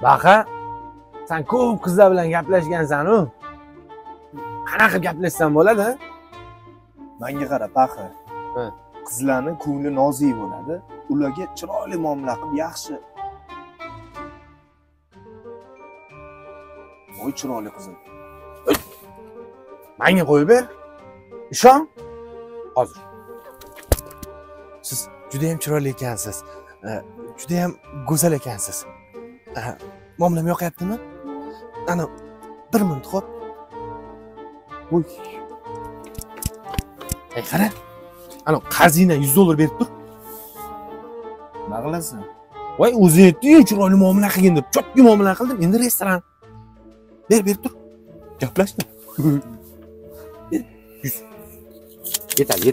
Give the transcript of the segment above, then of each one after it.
Baqa, sen ko'p qizlar bilan gaplashgansan-ku. Qanaqa gaplashsam bo'ladi? Menga qara, Paxi. Qizlarning ko'ngli nozik bo'ladi. Ularga chiroyli muomala qilib, yaxshi. Voy chiroyli qizim. Menga qo'yib ber. Ishon. Hozir. Siz juda ham chiroyli ekansiz. Juda ham go'zal ekansiz. Muomalam yoqyaptimi? Ana 1 minut xo'p. Voy. Ey qara. Ana qarzingdan $100 berib tur. Nima qilasan? Voy o'zi aytdi-yu, chiroyli muomala qilgin deb. Chotki muomala qildim. Endi restoran. Berib tur. Gaplashma. 100. Yetadi.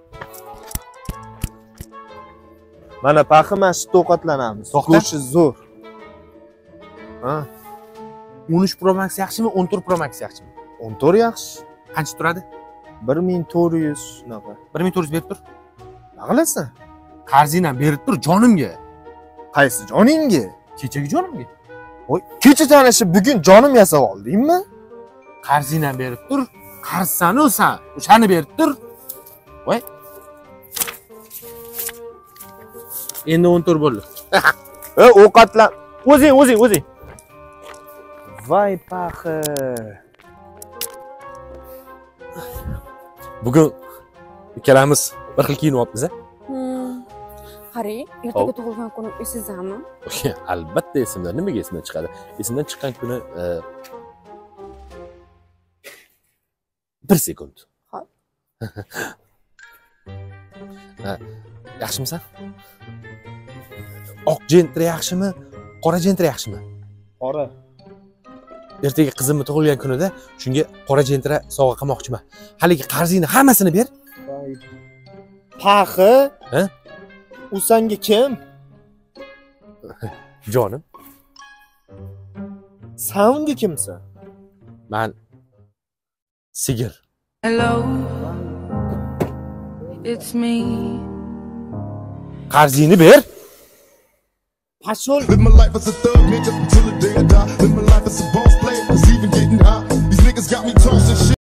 Mana Paxi, mana shu ovqatlanamiz. Go'shi zo'r. Ha. 13 Pro Max yaxshimi, 14 Pro Max yaxshimi? 14 yaxshi. Qancha turadi? 1400 shunaqa. 1400 berib tur. Nima qilasan? Qarzingdan berib tur jonimga. Qaysi joningga? Kechagi jonimga. Voy, kecha tanishib bugun jonim yasab oldingmi? Qarzingdan berib tur. Qarzsan-u sen. O'shani berib tur. Voy. Endi 14 bo'ldi. Ovqatlan. O'zing. Voy Paxi. Bugun ikkalamiz bir xil kiyinyapmiz a? Qarang, ertaga tug'ilgan kunim esizdami? Albatta esimdan. Nimaga esimdan chiqadi? Esimdan chiqqan kuni 1 sekund. Xo'p. Yaxshimisan? Oq jentra yaxshimi? Qora jentra yaxshimi? Qora. Ertaga qizimni tug'ilgan kunida shunga qora jentra sovg'a qilmoqchiman. Haligi qarzingni hammasini ber. Paxi? Ha? U senga kim? Jonim. Sen unga kimsan? Men sigir. Hello, it's me. Qarzingni ber. Pashol. Live my life as a thug nigga until the day I die. Live my life as a boss player, 'cause even getting high, these niggas got me tossing shit.